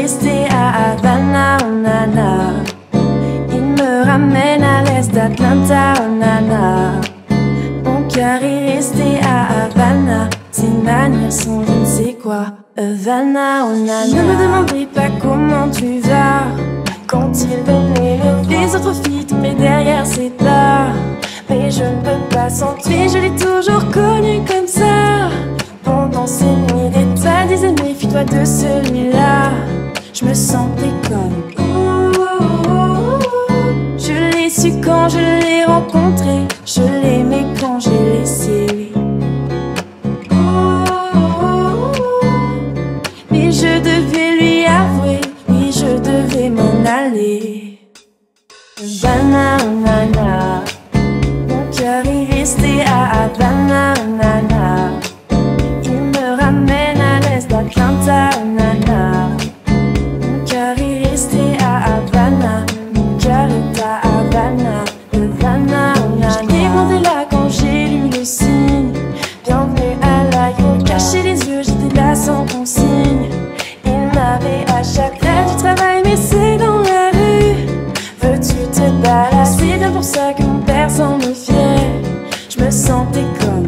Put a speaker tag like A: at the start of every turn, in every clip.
A: resté à Havana, oh nana. Il me ramène à l'est d'Atlanta, oh nana. Mon cœur est resté à Havana. Ses manières sont je ne sais quoi. Havana, oh nana. Ne me demandez pas comment tu vas. Quand il venait me voir, les autres filles tombaient derrière ses pas. Mais je ne peux pas sentir, je l'ai toujours connu comme ça. Pendant ces nuits d'état, disais méfie-toi de celui-là. Je me sentais comme je l'ai su quand je l'ai rencontré. Je l'aimais quand j'ai laissé. Mais je devais lui avouer, oui je devais m'en aller. Havana, nana. Mon cœur est resté à Havana, nana. Il me ramène à l'est d'Atlanta, nana. Mon cœur est resté à Havana. Mon cœur est à Havana, Havana, nana. J'étais grandi là quand j'ai lu le signe. Bienvenue à la Yo. Caché les yeux, j'étais là sans consigne. Il m'avait à chaque fois du travail, mais c'est dans la rue. Veux-tu te balader? C'est bien pour ça que mon père s'en me fiait. Je me sentais comme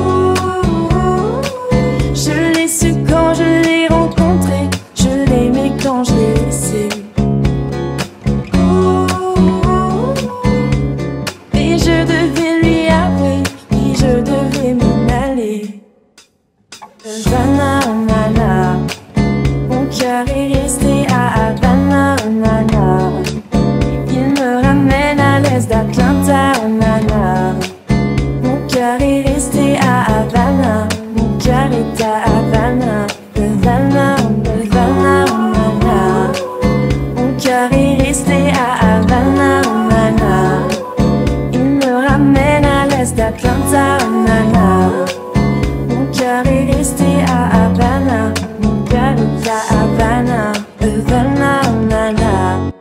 A: je l'ai su quand je l'ai rencontré. Je l'aimais quand je l'ai laissé. Et je devais lui avouer, oui je devais m'en aller. Havana, nana. Mon cœur est resté à Havana, nana. Il me ramène à l'est d'Atlanta, nana. Mon cœur est resté à Havana. Mon cœur est à Havana, Havana, Havana, nana. Mon cœur est resté à Havana, nana. Il me ramène à l'est d'Atlanta, nana. Mon cœur est resté à Havana. Mon cœur est à Havana, Havana, nana.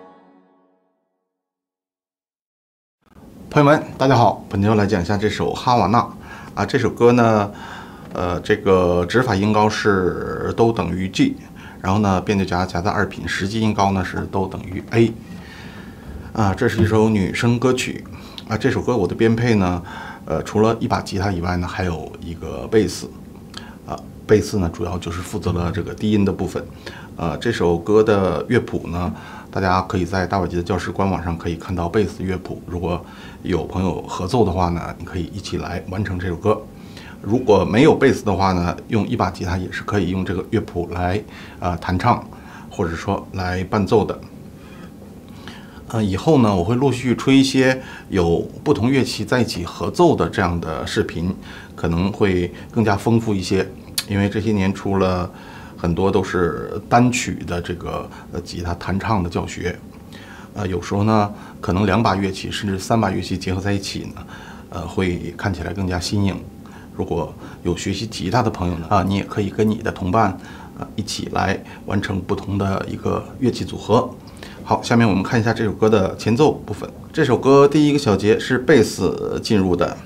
B: 朋友们，大家好，本期来讲一下这首《哈瓦那》啊。这首歌呢，这个指法音高是都等于 G， 然后呢，变调夹夹在2品，实际音高呢是都等于 A。啊，这是一首女声歌曲啊。这首歌我的编配呢，除了一把吉他以外呢，还有一个贝斯。啊，贝斯呢主要就是负责了这个低音的部分。这首歌的乐谱呢，大家可以在大耳机的教室官网上可以看到贝斯乐谱。如果有朋友合奏的话呢，你可以一起来完成这首歌。如果没有贝斯的话呢，用一把吉他也是可以用这个乐谱来弹唱，或者说来伴奏的。以后呢，我会陆续出一些有不同乐器在一起合奏的这样的视频，可能会更加丰富一些。因为这些年出了很多都是单曲的这个吉他弹唱的教学，有时候呢，可能2把乐器甚至3把乐器结合在一起呢，会看起来更加新颖。如果有学习吉他的朋友呢，你也可以跟你的同伴一起来完成不同的一个乐器组合。好，下面我们看一下这首歌的前奏部分。这首歌第一个小节是贝斯进入的，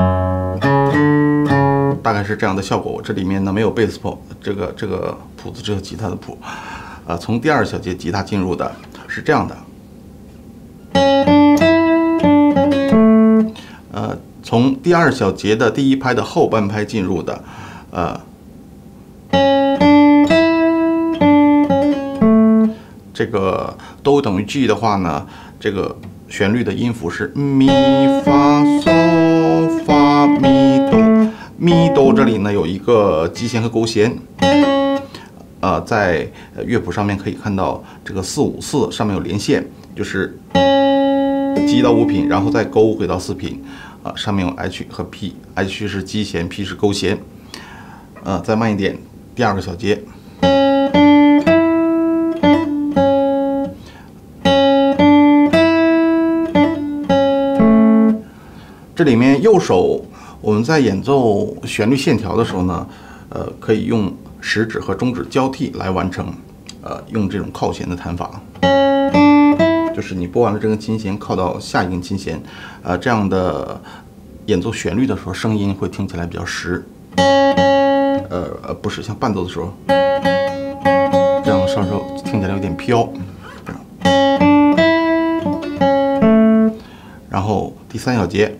B: 大概是这样的效果。这里面呢没有贝斯谱，这个谱子只有吉他的谱。从第2小节吉他进入的是这样的。从第2小节的第1拍的后半拍进入的，这个都等于 G 的话呢，这个旋律的音符是咪发嗦发咪哆，咪哆这里呢有一个基弦和勾弦，在乐谱上面可以看到这个4、5、4上面有连线，就是 G 到5品，然后再勾回到4品，上面有 H 和 P，H 是基弦 ，P 是勾弦，再慢一点，第2个小节。这里面右手我们在演奏旋律线条的时候呢，可以用食指和中指交替来完成，用这种靠弦的弹法，就是你拨完了这根琴弦靠到下一根琴弦，这样的演奏旋律的时候，声音会听起来比较实，不是像伴奏的时候这样稍稍听起来有点飘。然后第3小节，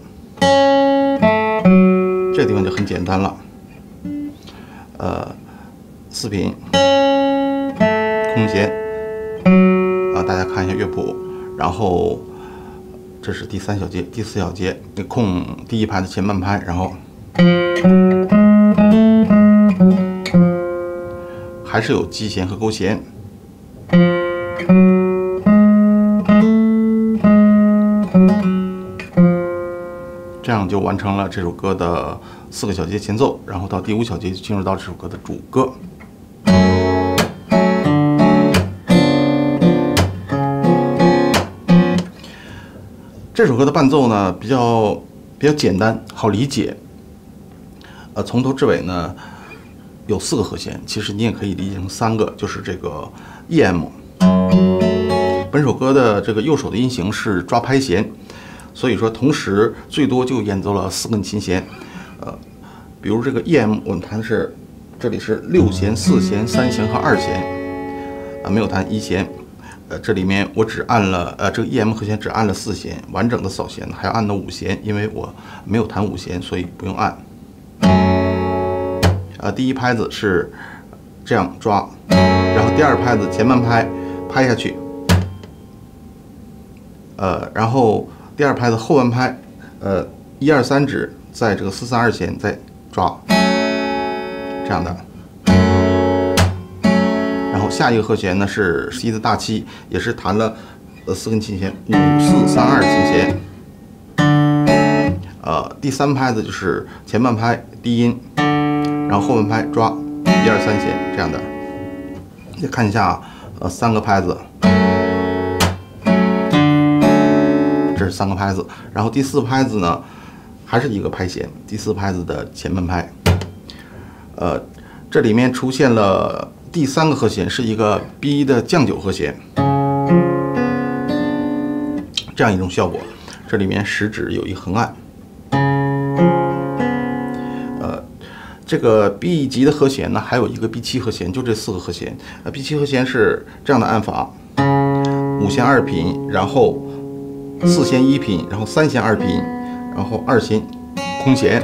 B: 这个地方就很简单了。4品空弦啊，大家看一下乐谱。然后这是第3小节，第4小节，你空第1拍的前半拍，然后还是有基弦和勾弦。这样就完成了这首歌的4个小节前奏，然后到第5小节就进入到这首歌的主歌。这首歌的伴奏呢比较简单，好理解。从头至尾呢有4个和弦，其实你也可以理解成3个，就是这个 EM。本首歌的这个右手的音型是抓拍弦，所以说同时最多就演奏了4根琴弦。比如这个 EM 我们弹的是，这里是6弦、4弦、3弦和2弦，没有弹1弦。这里面我只按了这个 EM 和弦只按了4弦，完整的扫弦还要按到5弦，因为我没有弹5弦，所以不用按。第1拍子是这样抓，然后第2拍子前半拍拍下去，然后第2拍子后半拍，1、2、3指在这个4、3、2弦再抓，这样的。然后下一个和弦呢是 C 的大7，也是弹了4根琴弦，5、4、3、2琴弦。第3拍子就是前半拍低音，然后后半拍抓1、2、3弦这样的。再看一下3个拍子，这是3个拍子。然后第4拍子呢还是一个拍弦，第4拍子的前半拍。这里面出现了第3个和弦是一个 B 的降9和弦，这样一种效果。这里面食指有一横按。这个 B 级的和弦呢，还有一个 B7 和弦，就这4个和弦。B7 和弦是这样的按法：5弦2品，然后4弦1品，然后3弦2品，然后2弦空弦。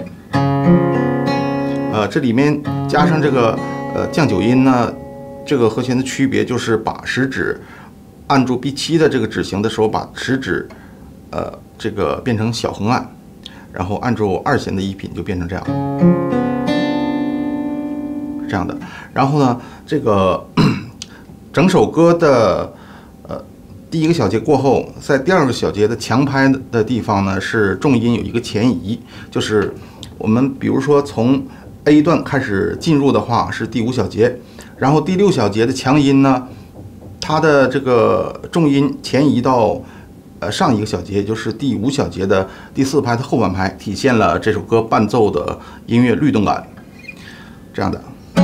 B: 这里面加上这个降9音呢，这个和弦的区别就是把食指按住 B7 的这个指型的时候，把食指这个变成小横按，然后按住2弦的1品就变成这样。这样的，然后呢，这个整首歌的第1个小节过后，在第2个小节的强拍的地方呢，是重音有一个前移，就是我们比如说从 A 段开始进入的话是第5小节，然后第6小节的强音呢，它的这个重音前移到上一个小节，也就是第5小节的第4拍的后半拍，体现了这首歌伴奏的音乐律动感。这样的。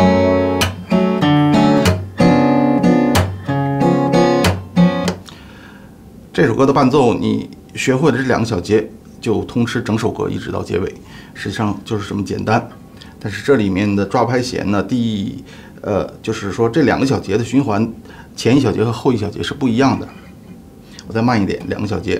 B: 这首歌的伴奏，你学会了这2个小节，就通吃整首歌一直到结尾，实际上就是这么简单。但是这里面的抓拍弦呢，就是说这2个小节的循环，前1小节和后1小节是不一样的。我再慢一点，2个小节。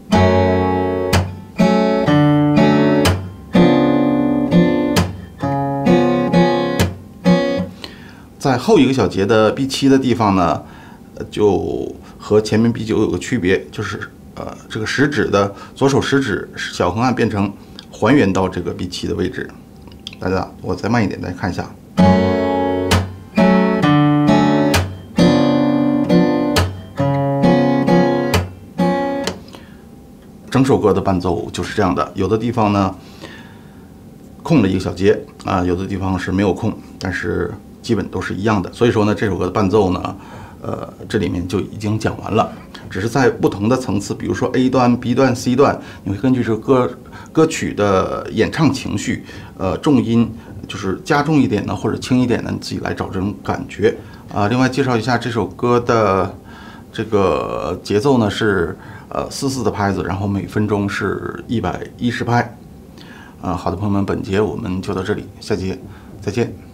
B: 在后1个小节的 B7 的地方呢，就和前面 B9 有个区别，就是这个食指的左手食指小横按变成还原到这个 B7 的位置。大家，我再慢一点，大家看一下。整首歌的伴奏就是这样的，有的地方呢空了1个小节有的地方是没有空，但是基本都是一样的。所以说呢，这首歌的伴奏呢，这里面就已经讲完了，只是在不同的层次，比如说 A 段、B 段、C 段，你会根据这个歌曲的演唱情绪，重音就是加重一点呢，或者轻一点呢，你自己来找这种感觉另外介绍一下这首歌的这个节奏呢是4/4的拍子，然后每分钟是110拍。好的，朋友们，本节我们就到这里，下节再见。